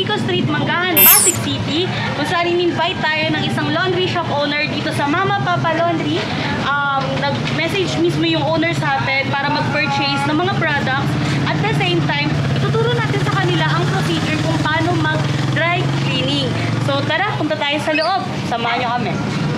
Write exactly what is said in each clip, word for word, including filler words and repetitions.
Pico Street, Manggahan, Pasig City, kung saan in-invite tayo ng isang laundry shop owner dito sa Mama Papa Laundry. Um, nag-message mismo yung owner sa atin para mag-purchase ng mga products. At the same time, ituturo natin sa kanila ang procedure kung paano mag-dry cleaning. So tara, punta tayo sa loob. Samahan nyo kami.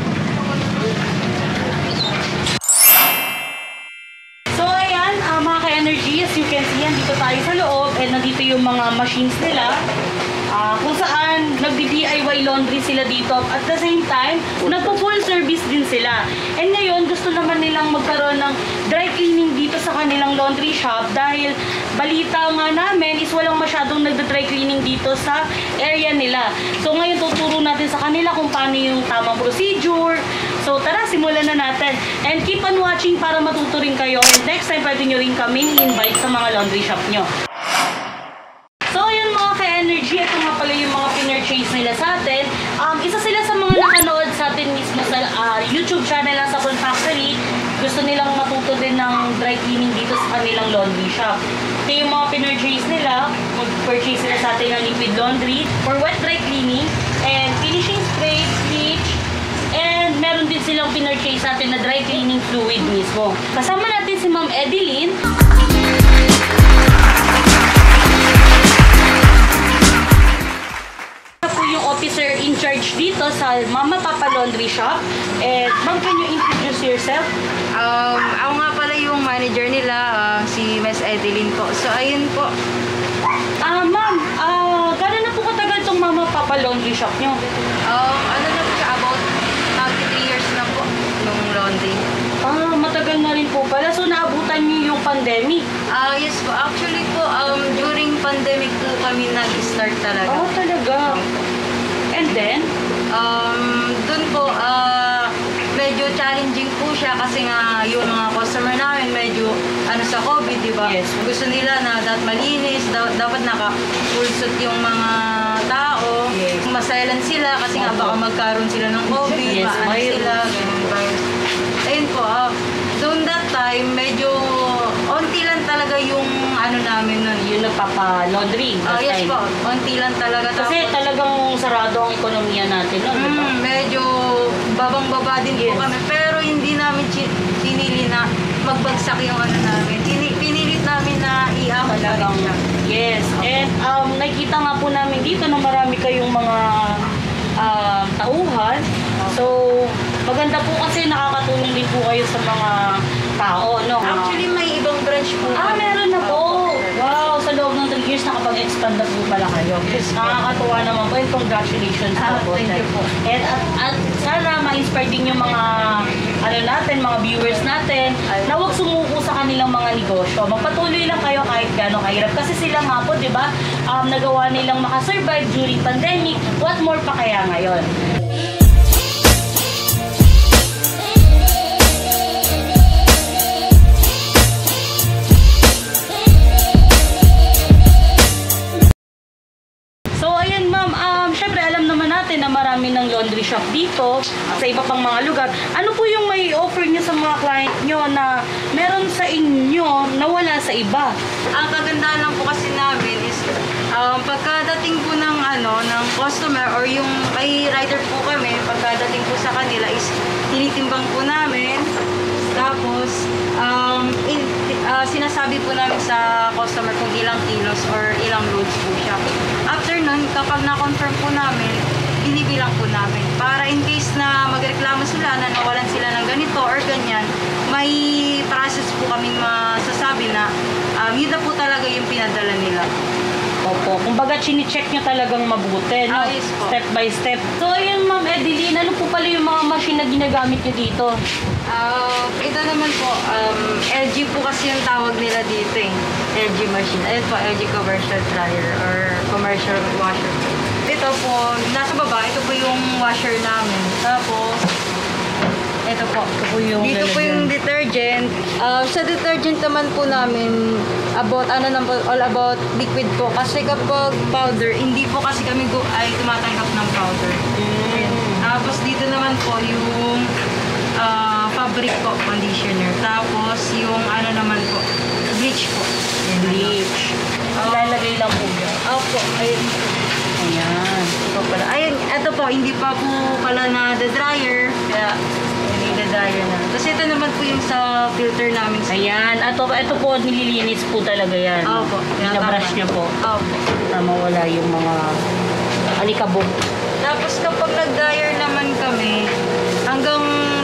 Energy, as you can see, dito tayo sa loob and nandito yung mga machines nila uh, kung saan nagdi-D I Y laundry sila dito. At the same time, nagpo-full service din sila. And ngayon, gusto naman nilang magkaroon ng dry cleaning dito sa kanilang laundry shop dahil balita nga namin is walang masyadong nagda-dry cleaning dito sa area nila. So ngayon, tuturo natin sa kanila kung paano yung tamang procedure. So tara, simulan na natin. And keep on watching para matuto rin kayo. And next time, pwede nyo rin kaming invite sa mga laundry shop nyo. So yun mga ka-energy, ito nga pala yung mga pinurchase nila sa atin. Um, isa sila sa mga nakanood sa atin mismo sa uh, YouTube channel ng Sabon Factory. Gusto nilang matuto din ng dry cleaning dito sa kanilang laundry shop. Ito yung mga pinurchase nila. Mag-purchase sila sa atin ng liquid laundry for wet dry cleaning and finishing spray, bleach, and meron din silang pinurchase sa atin na dry cleaning fluid mismo. Kasama natin si Ma'am Edeline. Ito po yung officer in charge dito sa Mama Papa Laundry Shop. And Ma'am, can you introduce yourself? Um, ako nga pala yung manager nila, uh, si Miss Edeline po. So, ayun po. Ah, uh, Ma'am, uh, gano'n na po katagal itong Mama Papa Laundry Shop nyo? Um, ano na po siya, about three years na po, yung laundry. Ah, matagal na rin po pala. So, naabutan niyo yung pandemic? Ah, uh, yes po. Actually po, um, during pandemic po kami nag-start talaga. Oh, talaga? And then? Um, dun po, ah, uh, medyo challenging po siya kasi nga yung mga customer namin medyo ano sa COVID, di ba? Yes. Gusto nila na dapat malinis, da dapat naka-full suit yung mga tao. Yes. Masayalan sila kasi nga baka magkaroon sila ng COVID, yes, maano sila, ganun virus. Ayun po, uh, doon that time, medyo onti lang talaga yung ano namin nun. Yung nagpapa-laundry. Uh, yes po, onti lang talaga. Kasi tapos, talagang sarado ang ekonomiya natin nun, mm, diba? medyo babang-baba din yes. po kami, pero hindi namin sinili na magbagsak yung ano namin. Pinilit namin na i-ahon talagang siya. Yes, and um, nakikita nga po namin dito na marami kayong mga uh, tauhan. So, maganda po kasi nakakatulong din po kayo sa mga tao, no? Actually, may ibang branch po. Ah, meron na po. Wow, sa loob ng three years nakapag-expand na po pala kayo. Nakakatuwa naman po and congratulations ah, po. Thank you po. And at, at sana ma-inspire din yung mga ano natin, mga viewers natin na huwag sumuko sa kanilang mga negosyo. Magpatuloy lang kayo kahit gano'ng kahirap. Kasi sila nga po, di ba, um, nagawa nilang makasurvive during pandemic. What more pa kaya ngayon? Na marami ng laundry shop dito sa iba pang mga lugar. Ano po yung may offer nyo sa mga client nyo na meron sa inyo na wala sa iba? Ang kagandahan lang po kasi namin is um, pagkadating po ng ano ng customer or yung kay rider po kami, pagkadating po sa kanila is tinitimbang po namin. Tapos um, in, uh, sinasabi po namin sa customer kung ilang kilos or ilang loads po siya. After nun, kapag na-confirm po namin, binibilang po namin. Para in case na magreklamo sila na nawalan sila ng ganito or ganyan, may process po kaming masasabi na um, yun na po talaga yung pinadala nila. Opo. Kumbaga, chine-check nyo talagang mabuti, no? Ah, yes po. Step by step. So, ayun, Ma'am Edeline, ano po pala yung mga machine na ginagamit nyo dito? Uh, ito naman po, um, L G po kasi yung tawag nila dito eh. L G machine. Ayun po, L G commercial dryer or commercial washer. Ito po, nasa baba, ito po yung washer namin. Tapos, ito po. Ito po yung dito po yung detergent. Uh, sa detergent naman po namin, about, ano naman po, all about liquid po. Kasi kapag powder, hindi po kasi kami go, ay tumatanggap ng powder. Mm. Tapos dito naman po yung uh, fabric po, conditioner. Tapos yung ano naman po, bleach po. Bleach. Oh. Ilalagay lang po yan. Opo, ayun po. pala. Ayun, ito po, hindi pa po pala na the dryer. Kaya, hindi the dryer na. Tapos ito naman po yung sa filter namin. Ayan, ito, ito po, nililinis po talaga yan. Opo. Binabrush niyo po. Opo. Para mawala yung mga alikabok. Tapos kapag nag-dryer naman kami, hanggang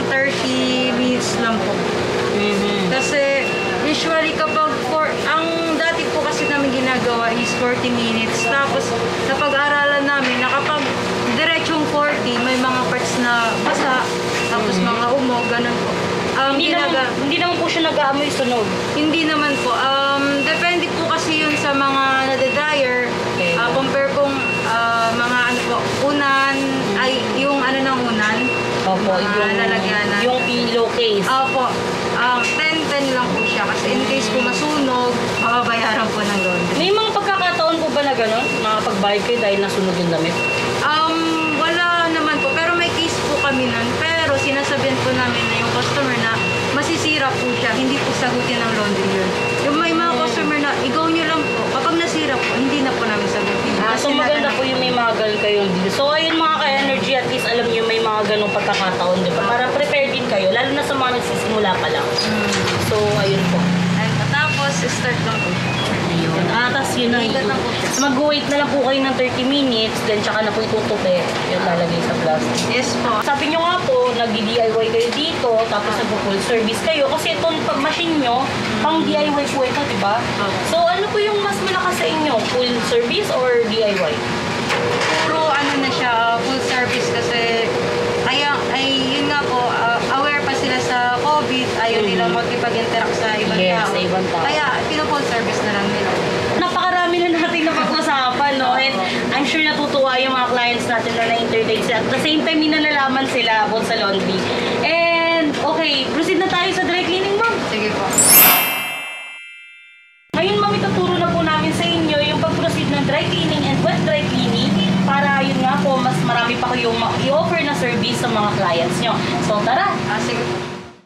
thirty minutes lang po. Mm-hmm. Kasi usually kapag for, ang dati po kasi namin ginagawa is forty minutes. Tapos napag-aralan namin na kapag diretsong forty, may mga parts na basa, tapos Mhm. mga umog, ganun po. Um, Hindi naman, ginaga- hindi naman po siya nag-aamoy sunog. Hindi naman po. Um, depende po kasi yun sa mga nade-dryer. Okay. Uh, compare kung uh, mga ano po, unan, ay yung ano ng unan. Opo, Mga yung, lalagyanan. yung pillowcase. Opo. Um, ten ten lang po siya. Kasi in case po masunog, mababayaran po ng laundry. May mga pagkakataon po ba na gano'n? Nakapag-bayad kayo dahil nasunog yung damit? Um, wala naman po. Pero may case po kami nun. Pero sinasabihan po namin na yung customer na masisira po siya. Hindi po sagutin ng laundry yun. Yung may mga customer na, i-go nyo lang po. Kapag nasira po, hindi na po namin sagutin. Ah, so Kasi maganda na- po yung may mga ganun kayong deal. So ayun mga ka-energy, at least alam nyo may mga ganung pagkakataon, di ba? Para prepare din kayo, lalo na sa mga nagsisimula pa lang. Hmm. So ayun po. Ayun po. Tapos, start lang po siya. Ayun. Ah, tas yun na Ikat lang po siya. So mag-wait na lang po kayo ng thirty minutes, then tsaka na po itutupi. Yung lalagay sa plastic. Yes po. Sabi nyo nga po, nag-D I Y kayo dito, tapos nag-full service kayo. Kasi itong pag machine nyo, pang D I Y po ito, di ba? So ano po yung mas malakas sa inyo? Full service or D I Y? Puro ano na siya, full service kasi kaya ay yun nga po, uh, aware pa sila sa COVID, ayaw Mhm. nilang makipag-interact sa ibang Yes, tao. sa ibang tao. Kaya pino-full service na lang nila. Napakarami na natin na pag-usapan, no? And I'm sure natutuwa yung mga clients natin na na-entertain sila. At the same time, minalalaman sila about sa laundry. And, okay, proceed na tayo sa dry cleaning, ma'am. Sige po. Ngayon, ma'am, ituturo na po namin sa inyo yung pag-proceed ng dry cleaning and wet dry cleaning para, yun nga po, mas marami pa kayong ma- i-offer na service sa mga clients nyo. So, tara! Ah, sige po.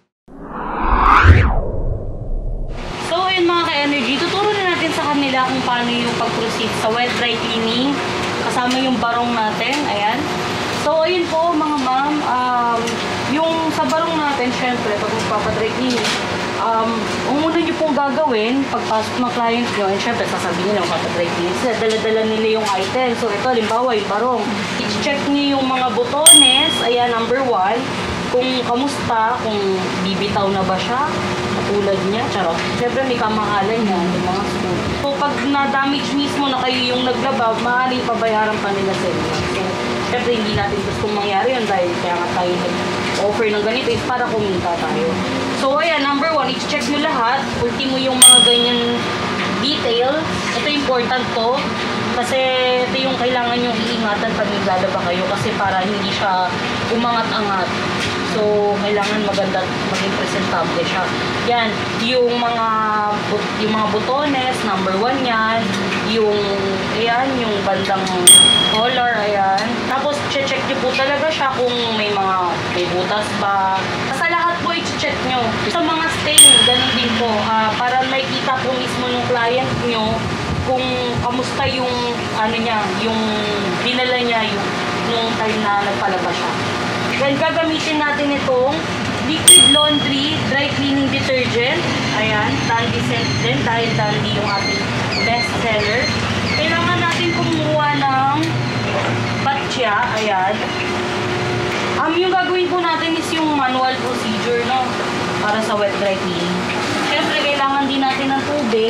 So, ayun mga ka-energy, tuturo na natin sa kanila kung paano yung pag-proceed sa wet dry cleaning kasama yung barong natin. Ayan. So, ayun po mga ma'am, um, yung sa barong natin, syempre, pag magpapadry cleaning, um, ang una nyo pong gagawin, pagpasok ng client nyo, and syempre, sasabihin nyo, magpapadry cleaning sila, dala-dala nila yung item. So, ito, halimbawa, yung barong. I-check nyo yung mga botones, ayan, number one, kung kamusta, kung bibitaw na ba siya, katulad niya, charot. Siyempre may kamahalan niya, yung mga screw. So pag na-damage mismo na kayo yung naglaba, maaaring pabayaran pa nila sa inyo. So, siyempre hindi natin gustong mangyari yun dahil kaya nga tayo nag-offer ng ganito is para kumita tayo. So ayan, number one, i-check nyo lahat. Ultimo yung mga ganyan detail. Ito important to. Kasi ito yung kailangan yung iingatan pag naglalaba kayo kasi para hindi siya umangat-angat. So, kailangan maganda at maging presentable siya. Yan, yung mga yung mga botones, number one yan. Yung, ayan, yung bandang collar, ayan. Tapos, check nyo po talaga siya kung may mga, may butas pa. Sa lahat po, i-check nyo. Sa mga stain, ganun din po. Uh, para makita po mismo ng client nyo kung kamusta yung, ano niya, yung dinala niya, yung, nung time na nagpalabas siya. Then, gagamitin natin itong liquid laundry dry cleaning detergent. Ayan, Dandy scent din dahil Dandy yung ating best seller. Kailangan natin kumuha ng batya. Ayan. Um, yung gagawin po natin is yung manual procedure, no? Para sa wet dry cleaning. Siyempre, kailangan din natin ng tubig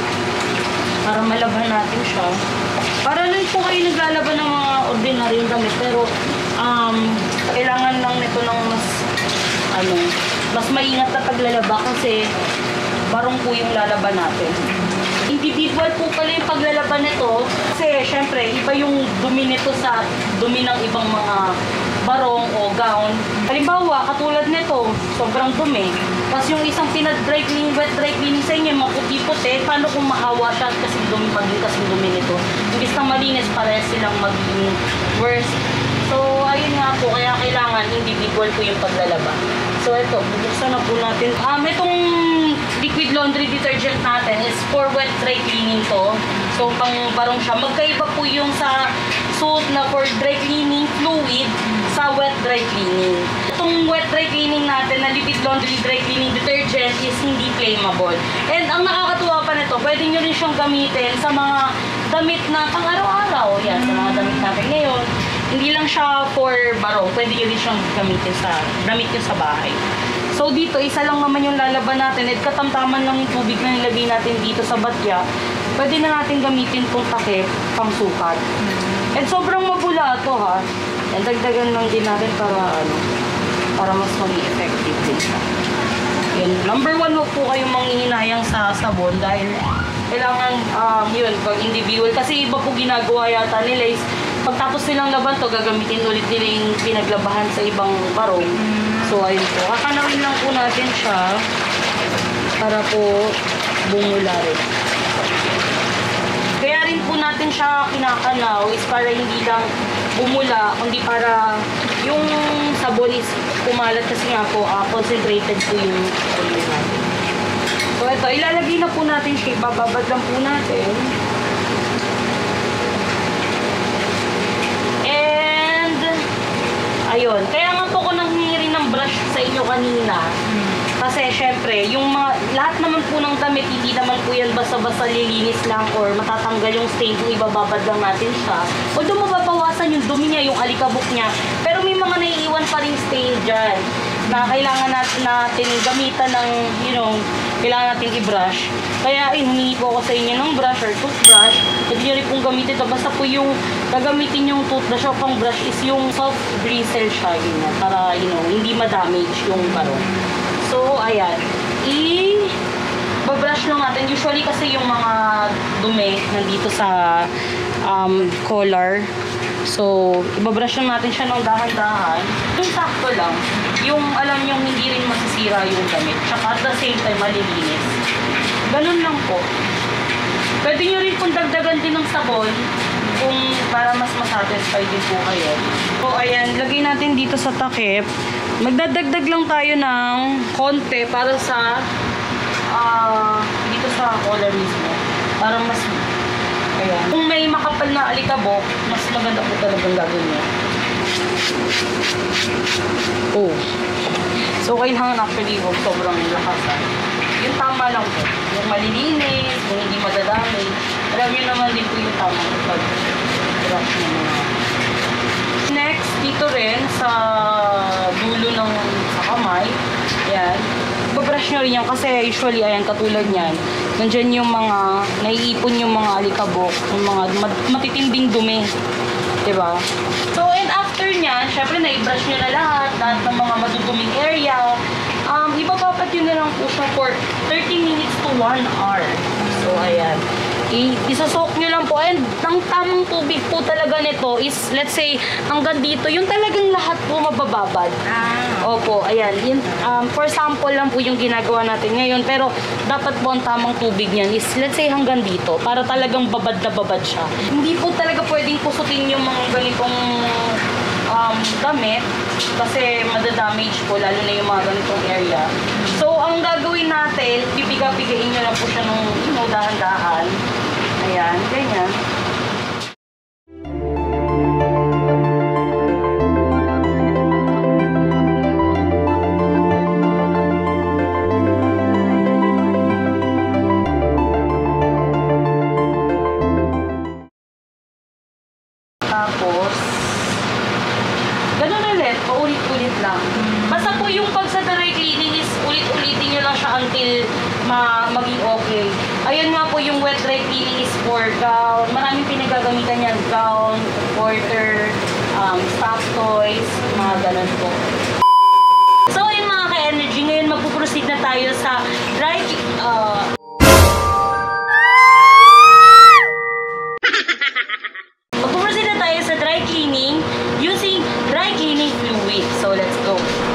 para malaban natin siya. Para lang po kayo naglalaban ng mga ordinary damit, pero um, kailangan lang nito ng mas ano, mas maingat na paglalaba kasi barong po yung lalaban natin. Individual po pala yung paglalaban nito kasi syempre iba yung dumi nito sa dumi ng ibang mga barong o gown. Halimbawa, katulad nito, sobrang dumi. Tapos yung isang pinag-dry cleaning, wet dry cleaning sa inyo, maputi-puti, paano kung mahawa siya kasi dumi, maging kasing dumi nito? Imbis na malinis, parehas silang maging worse. So, ayun nga po, kaya kailangan individual po yung paglalaba. So, ito, bubuksan na po natin. Um, itong liquid laundry detergent natin is for wet dry cleaning to. So, pang barong siya. Magkaiba po yung sa suit na for dry cleaning fluid sa wet dry cleaning. Itong wet dry cleaning natin na liquid laundry dry cleaning detergent is hindi flammable. And ang nakakatuwa pa nito, pwede nyo rin siyang gamitin sa mga damit na pang araw-araw. Yan, sa mga damit natin ngayon. Hindi lang siya for barong, pwede nyo rin siyang gamitin sa damit nyo sa bahay. So dito, isa lang naman yung lalaban natin at katamtaman lang yung tubig na nilagay natin dito sa batya. Pwede na natin gamitin itong takip pang sukat. And sobrang mabula ito ha. And dagdagan lang din natin para ano, para mas maging effective din siya. Yun. Number one, huwag po kayong manghihinayang sa sabon dahil kailangan, um, yun, pag individual. Kasi iba po ginagawa yata nila is pagtapos nilang laban to, gagamitin ulit nila yung pinaglabahan sa ibang barong. So, ayun po. Kakanawin lang po natin siya para po bumula rin. Kaya rin po natin siya kinakanaw is para hindi lang bumula, kundi para yung sabon is kumalat kasi nga po, uh, concentrated po yung sabon natin. So, ito, ilalagay na po natin siya. Bababad lang po natin. And, ayun. Kaya nga po ko nanghihingi ng brush sa inyo kanina. Kasi, syempre, yung mga, lahat naman po ng damit, hindi naman po yan basta-basta lilinis lang or matatanggal yung stain kung ibababad lang natin siya. Although mababawasan yung dumi niya, yung alikabok niya. Pero may mga naiiwan pa rin stain dyan na kailangan natin, natin gamitan ng, you know, kailangan natin i-brush. Kaya, hiningi po ako sa inyo ng brush or toothbrush. Pwede nyo rin pong gamitin ito. Basta po yung gagamitin yung toothbrush o pang brush is yung soft bristle siya, ganyan, para, you know, hindi ma-damage yung barong. So, ayan. I-brush lang natin. Usually kasi yung mga dumi nandito sa um, collar. So, i-brush lang natin siya ng dahan-dahan. Yung sakto lang. Yung alam nyo hindi rin masisira yung damit. Tsaka at the same time, malilinis. Ganun lang po. Pwede nyo rin kung dagdagan din ng sabon kung para mas masatisfy din po kayo. So, ayan. Lagay natin dito sa takip. Magdadagdag lang tayo ng konti para sa uh, dito sa collar mismo. Para mas ayan. Kung may makapal na alikabok, mas maganda po talagang gagawin niya. Oh. So, kailangan actually huwag sobrang lakasan. Yung tama lang po. Yung malilinis, yung hindi madadamage. Alam nyo naman din po yung tama pag-brush na mga. Next, dito rin sa dulo ng sa kamay. Ayan. Ibabrush nyo rin yan kasi usually, ayan, katulad yan. Nandyan yung mga, naiipon yung mga alikabok, yung mga matitinding dumi. Diba? So, and after nyan, syempre, na-brush nyo na lahat, lahat ng mga maduduming area. Um, ibababat nyo na lang po siya for thirty minutes to one hour. So, ayan. Isasok nyo lang po. And ang tamang tubig po talaga nito is, let's say, hanggang dito, yung talagang lahat po mabababad. Ah. Opo, ayan. Yun, um, for sample lang po yung ginagawa natin ngayon. Pero, dapat po ang tamang tubig niyan is, let's say, hanggang dito. Para talagang babad na babad siya. Hindi po talaga pwedeng pusutin yung mga ganitong um, damit. Kasi, madadamage po, lalo na yung mga ganitong area. So, ang gagawin natin, pipiga-pigain nyo lang po siya ng, you know, dahan-dahan. Ayan, ganyan. Tapos, ganun ulit, paulit-ulit lang. Basta po yung pag sa dry cleaning is ulit-ulitin nyo lang siya until ma maging okay. Ayun nga po yung wet dry cleaning is for gown. Maraming pinagagamitan yan. Gown, porter, um, staff toys, mga ganun po. So ayun mga ka-energy, ngayon magpuproceed na tayo sa dry uh, magpuproceed na tayo sa dry cleaning using dry cleaning fluid. So let's go.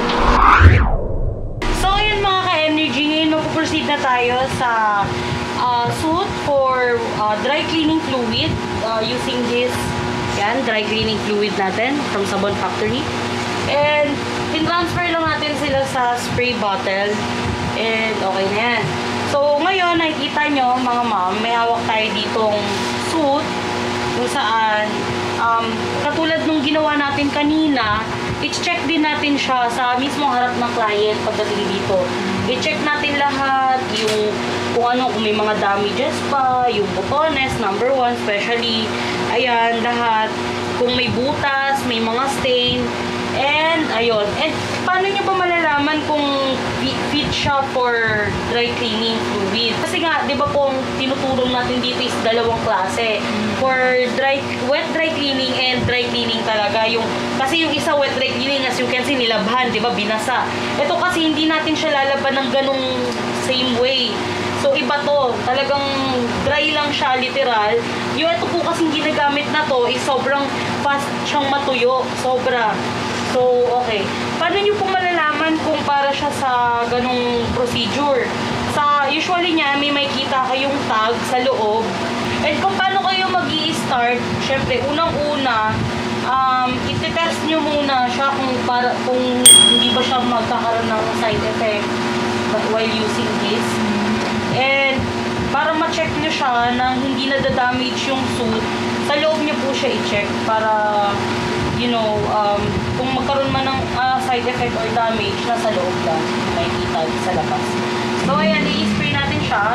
So ayun mga ka-energy, ngayon magpuproceed na tayo sa uh, suit for uh, dry cleaning fluid uh, using this yan, dry cleaning fluid natin from Sabon Factory. And in-transfer lang natin sila sa spray bottle. And okay na yan. So ngayon, nakikita nyo mga ma'am, may hawak tayo ditong suit kung saan um, katulad nung ginawa natin kanina, i-check din natin siya sa mismong harap ng client pagdating dito. I-check natin lahat, yung kung ano, kung may mga damages pa, yung botones, number one, especially, ayan, lahat. Kung may butas, may mga stain, and, ayun. And, paano nyo ba malalaman kung fit siya for dry cleaning fluid? Kasi nga, di ba po, tinuturong natin dito is dalawang klase. For dry, wet dry cleaning and dry cleaning talaga. Yung, kasi yung isa wet dry cleaning, as you can see, nilabhan, di ba, binasa. Ito kasi, hindi natin siya lalaban ng ganong same way. So, iba to. Talagang dry lang siya, literal. Yung ito po kasing ginagamit na to is sobrang fast siyang matuyo. Sobra. So, okay. Paano nyo po malalaman kung para siya sa ganong procedure? Sa, usually niya, may makita kayong tag sa loob. And kung paano kayo mag-i-start, syempre, unang-una, um, iti-test nyo muna siya kung, para, kung hindi ba siya magkakaroon ng side effect while using this. And para ma-check nyo siya na hindi na-damage yung suit, sa loob nyo po siya i-check para, you know, um, kung magkaroon man ng uh, side effect or damage, nasa loob lang, makikita sa labas. So, ayan, i-spray natin siya.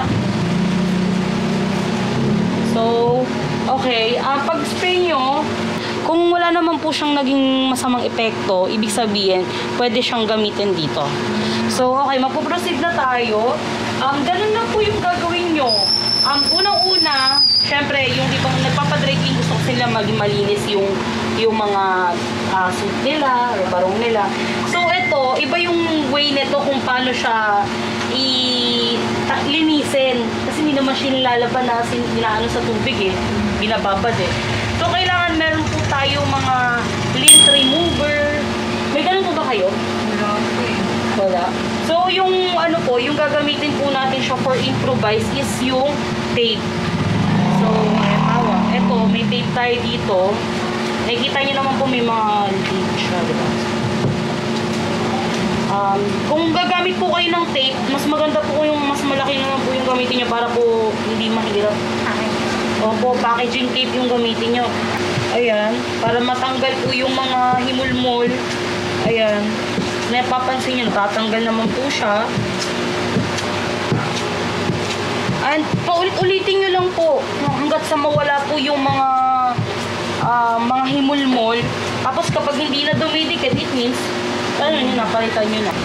So, okay, uh, pag-spray nyo, kung wala naman po siyang naging masamang epekto, ibig sabihin, pwede siyang gamitin dito. So, okay, magpo-proceed na tayo. Um, ganun lang po yung gagawin nyo. Um, unang-una, syempre, yung ibang nagpapadry clean, gusto ko sila maging malinis yung, yung mga uh, suit nila, or barong nila. So, ito, iba yung way nito kung paano siya i-linisin. Kasi hindi naman siya nilalaban na sinaano sa tubig eh. Binababad eh. So, kailangan meron po tayo mga lint remover. May ganun po ba kayo? Wala po eh. Wala. So, yung ano po, yung gagamitin po natin siya for improvise is yung tape. So, ayan, hawa. Ito, may tape tayo dito. Nakikita niyo naman po may mga tape siya, diba? Um, kung gagamit po kayo ng tape, mas maganda po yung mas malaki naman po yung gamitin niyo para po hindi mahirap. Opo, packaging tape yung gamitin niyo. Ayan, para matanggal po yung mga himulmol. Ayan. Napapansin nyo, natatanggal naman po siya. And paulit-ulitin nyo lang po hanggat sa mawala po yung mga uh, mga himulmol. Tapos kapag hindi na dumidikit, it means ano nyo, napalitan nyo na.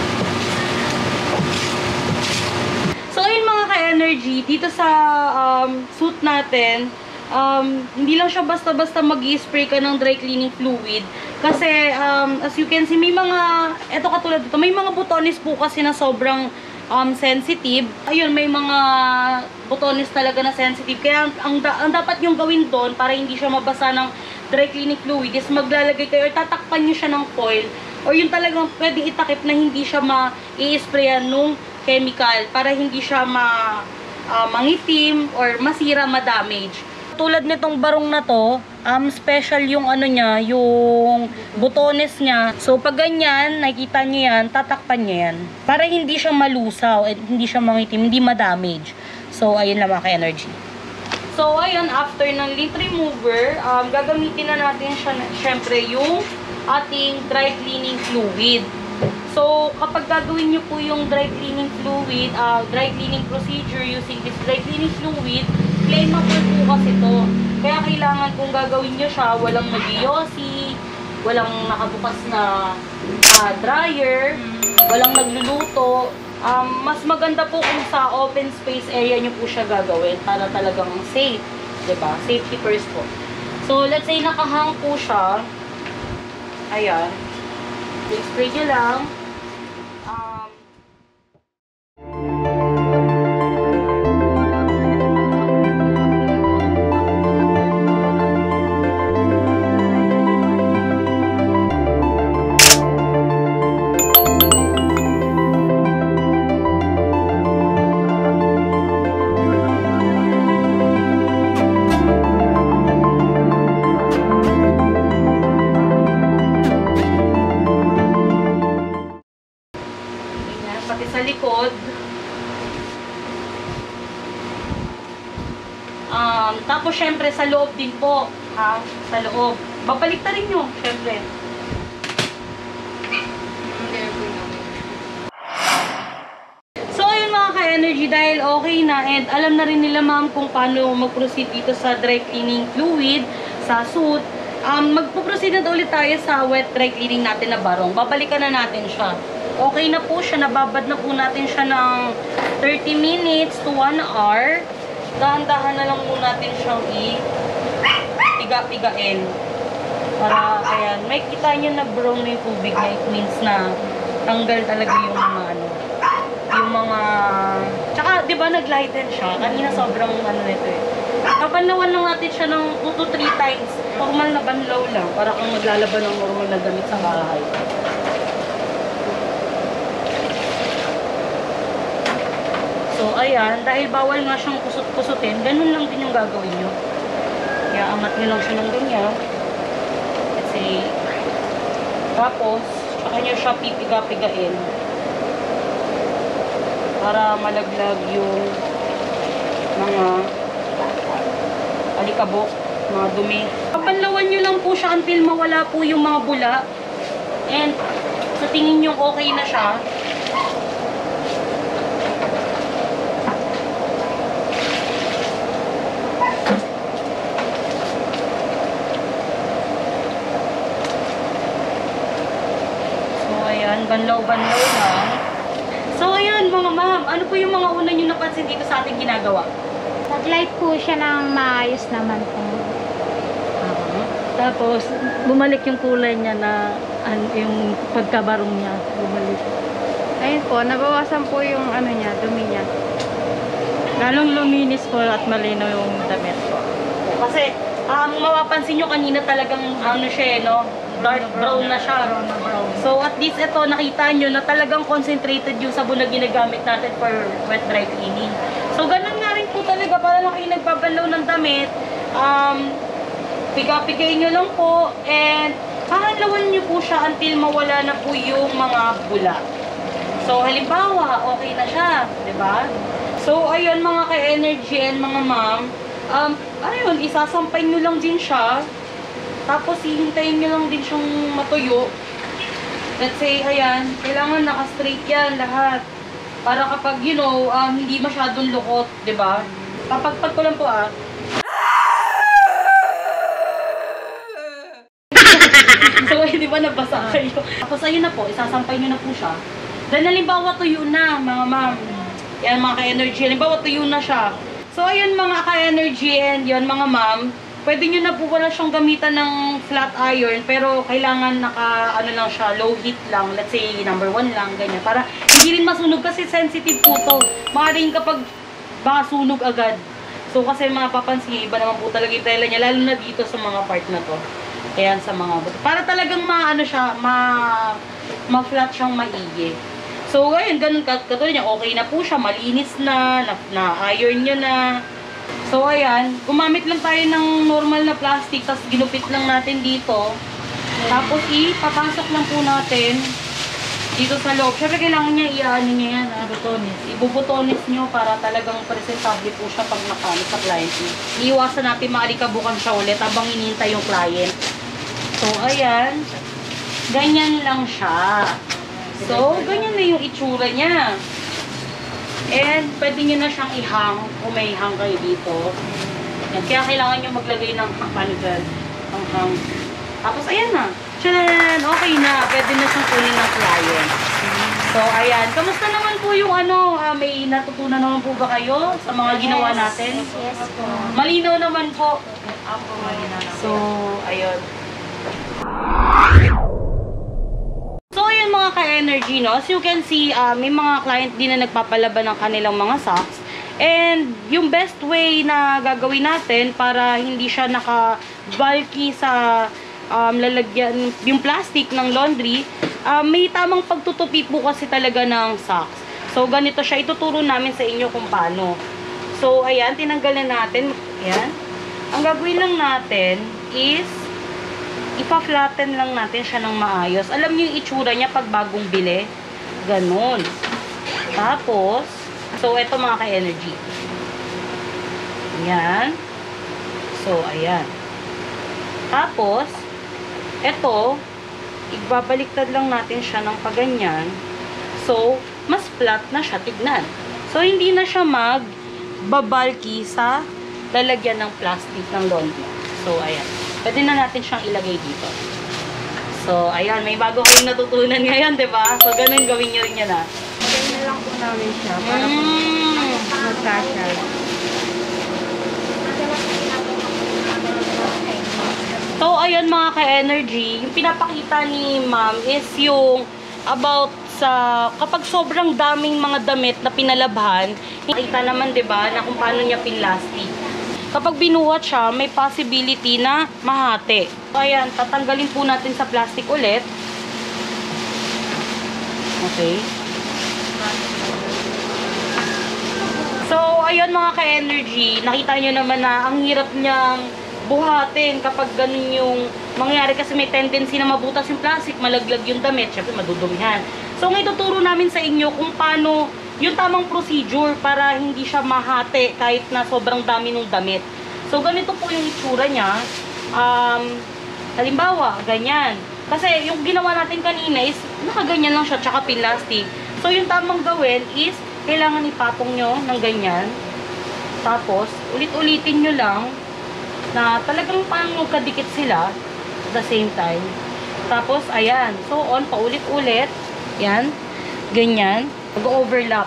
So ayun mga ka-energy, dito sa um, suit natin, um, hindi lang siya basta-basta mag-i-spray ka ng dry cleaning fluid. Kasi, um, as you can see, may mga, eto katulad dito, may mga butones po kasi na sobrang um, sensitive. Ayun, may mga butones talaga na sensitive. Kaya, ang, ang dapat yung gawin doon, para hindi siya mabasa ng dry cleaning fluid, is maglalagay kayo, or tatakpan nyo siya ng foil, or yung talagang pwede itakip na hindi siya ma-i-sprayan nung chemical, para hindi siya ma, uh, mangitim, or masira, ma-damage. Tulad nitong barong na to, um, special yung ano niya, yung butones niya. So, pag ganyan, nakikita niyo yan, tatakpan niyo yan. Para hindi siya malusaw, at hindi siya mangitim, hindi ma-damage. So, ayun lang mga ka-energy. So, ayun, after ng lint remover, um, gagamitin na natin siya, syempre, yung ating dry cleaning fluid. So, kapag gagawin niyo po yung dry cleaning fluid, uh, dry cleaning procedure using this dry cleaning fluid, flammable po kasi to. Kaya kailangan kung gagawin nyo siya, walang nag-yosi, walang nakabukas na uh, dryer, walang nagluluto. Um, mas maganda po kung sa open space area nyo po siya gagawin para talagang safe. Diba? Safety first po. So, let's say nakahang po siya. Ayan. I-spray nyo lang. Um, pati sa likod. Um, tapos syempre sa loob din po, ha? Sa loob. babalik na rin nyo, syempre. So, ayun mga ka-energy, dahil okay na and alam na rin nila ma'am kung paano mag-proceed dito sa dry cleaning fluid, sa suit. Um, Magpo-proceed na ulit tayo sa wet dry cleaning natin na barong. Babalikan na natin siya. Okay na po siya. Nababad na po natin siya ng thirty minutes to one hour. Dahan-dahan na lang po natin siyang i-piga-pigain. Para, ayan, may kita nyo na brown na yung tubig na it means na tanggal talaga yung mga ano. Yung mga... Tsaka, di ba, nag-lighten siya. Kanina sobrang ano nito eh. Kabanlawan lang natin siya ng two to three times. Normal na banlaw lang. Para kang maglalaban ng normal na damit sa bahay. So, ayan. Dahil bawal nga siyang kusut-kusutin, ganun lang din yung gagawin nyo. Kaya angat nyo lang siya ng ganyan. Let's see. Tapos, tsaka nyo siya pipiga-pigain. Para malaglag yung mga alikabok, mga dumi. Papanlawan nyo lang po siya until mawala po yung mga bula. And sa tingin nyo okay na siya. So ayan, banlaw-banlaw lang. So ayan mga ma'am, ano po yung mga una nyo napansin dito sa ating ginagawa? Nag-light po siya ng maayos naman po. Uh-huh. Tapos, bumalik yung kulay niya na an, yung pagkabarong niya. Bumalik. Ayun po, nabawasan po yung ano niya, dumi niya. Lalong luminis po at malinaw yung damit po. Kasi, um, mapapansin nyo kanina talagang ano siya eh, no? Dark brown na siya. So, at least ito, nakita nyo na talagang concentrated yung sabon na ginagamit natin for wet dry cleaning. So, ganun nga rin po talaga para lang kayo nagbabanlaw ng damit. Um, piga-pigayin nyo lang po and hahanlawan nyo po siya until mawala na po yung mga bula. So, halimbawa, okay na siya, diba? So, ayun mga ka-energy and mga ma'am, um, ayun, isasampay nyo lang din siya. Tapos, hihintayin nyo lang din siyang matuyo. Let's say, ayan, kailangan naka-straight yan lahat. Para kapag, you know, um, hindi masyadong lukot, diba? Papagpag ko lang po ah. So, hindi ba nabasa kayo? Tapos, ayun na po, isasampay nyo na po siya. Then, halimbawa, tuyo na, mga ma'am. Yan, mga ka-energy. Halimbawa, tuyo na siya. So, ayun, mga ka-energy and yun, mga ma'am. Pwede nyo na po wala siyang gamitan ng flat iron, pero kailangan naka, ano lang siya, low heat lang. Let's say, number one lang, ganyan. Para hindi rin masunog kasi sensitive po to. Maaaring kapag baka sunog agad. So, kasi mga papansin, iba naman po talaga yung tela niya, lalo na dito sa mga part na to. Ayan, sa mga buto. Para talagang ma-ano siya, ma-flat siyang maigi. So, ayun, ganun katulad niya, okay na po siya, malinis na, na-iron niya na. So, ayan, gumamit lang tayo ng normal na plastic, tapos ginupit lang natin dito. Tapos, ipapasok lang po natin dito sa loob. Siyempre, kailangan niya i-ano niya yan, ha? Butones. Ibubutones nyo para talagang presentable po siya pag nakamit sa client niya. Iiwasan natin maalikabukan siya ulit habang hinihintay yung client. So, ayan. Ganyan lang siya. So, ganyan na yung itsura niya. And, pwede nyo na siyang ihang kung may hang kayo dito. Yan. Kaya kailangan nyo maglagay ng paano dyan. Ang hang. Tapos, ayan na. Tcharan! Okay na. Pwede na siyang kunin ng client. So, ayan. Kamusta naman po yung ano? Uh, may natutunan naman po ba kayo sa mga ginawa natin? Yes po. Malinaw naman po. Ako, malinaw naman. So, ayun. So, ayun mga ka-energy, no? As you can see, uh, may mga client din na nagpapalaban ng kanilang mga socks. And, yung best way na gagawin natin para hindi siya naka-bulky sa um, lalagyan, yung plastic ng laundry, uh, may tamang pagtutupi po kasi talaga ng socks. So, ganito siya. Ituturo namin sa inyo kung paano. So, ayan, tinanggalan natin. Ayan. Ang gagawin lang natin is ipa-flatten lang natin siya ng maayos. Alam niyo yung itsura niya pag bagong bili. Ganon. Tapos, so, eto mga ka-energy. Ayan. So, ayan. Tapos, Ito, ibabaliktad lang natin siya ng paganyan. So, mas flat na siya tignan. So, hindi na siya magbabalki sa lalagyan ng plastic ng laundry. So, ayan. Pwede na natin siyang ilagay dito. So, ayan. May bago kayong natutunan ngayon, diba? So, ganun gawin nyo rin yan, ha? Ganyan lang po namin siya para po Mm. magkasya. So, ayun mga ka-energy, yung pinapakita ni ma'am is yung about sa kapag sobrang daming mga damit na pinalabhan, nakita naman 'di ba na kung paano niya pinlastic. Kapag binuhat siya, may possibility na mahati. So, ayan, tatanggalin po natin sa plastic ulit. Okay. So, ayun mga ka-energy, nakita nyo naman na ang hirap niyang buhatin kapag ganun yung mangyari kasi may tendency na mabutas yung plastic, malaglag yung damit, syempre madudumihan. So, ngayon tuturo namin sa inyo kung paano yung tamang procedure para hindi siya mahati kahit na sobrang dami ng damit. So, ganito po yung itsura niya. Um, halimbawa, ganyan. Kasi yung ginawa natin kanina is nakaganyan lang siya, tsaka pinlastic. So, yung tamang gawin is kailangan ipatong nyo ng ganyan. Tapos, ulit-ulitin nyo lang na talagang parang magkadikit sila at the same time. Tapos, ayan. So, on, paulit-ulit. Yan. Ganyan. Mag-overlap.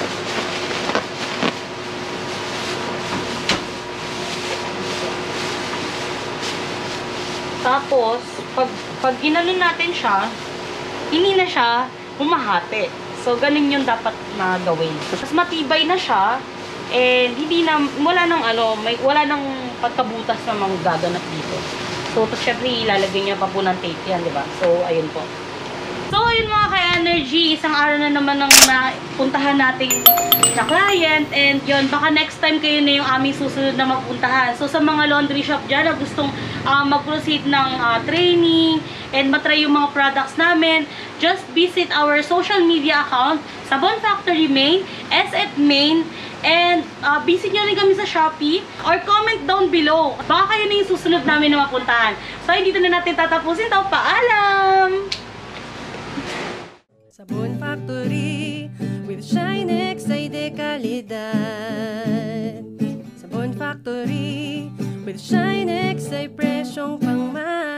Tapos, pag, pag ginanon natin siya, hindi na siya humahati. So, ganun yung dapat na gawin. Tapos, matibay na siya. And hindi na, wala nang ano, may, wala nang pagkabutas na mga gaganap dito. So, tapos syempre, ilalagay niya pa po ng tape yan, di ba? So, ayun po. So, ayun mga ka-energy, isang araw na naman ng napuntahan natin na client. And yun, baka next time kayo na yung aming susunod na mapuntahan. So, sa mga laundry shop dyan na gustong uh, mag-proceed ng uh, training and matry yung mga products namin, just visit our social media account, Sabon Factory Main, S F Main, and uh, visit nyo rin kami sa Shopee or comment down below. Baka kayo na yung susunod namin na mapuntahan. So, dito na natin tatapusin to. Paalam! Sabon Factory with Shinex ay de kalidad. Sabon Factory with Shinex ay presyong pangmahal.